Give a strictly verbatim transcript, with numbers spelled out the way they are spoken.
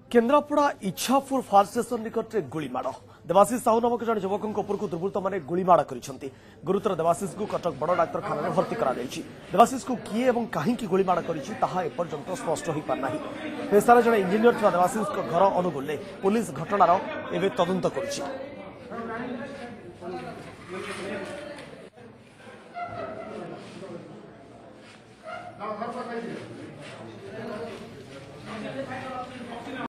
Kendrapara Ichhapur fire station निकट में गुलीमाड़ देवाशीष साहू नामक जन युवक उपरकू दुर्बृत्त मैंने गुलीमाड़ कर गुरुतर देवाशीष को कटक बड़ डाक्तखाना में भर्ती कर देवाशीष को किए और कहीं गुलीमाड़ करपर्यंत स्पष्ट हो पारना पेशार जड़े इंजीनियर था देवाशीष घर अनुगुल पुलिस घटनार एवं तदंत कर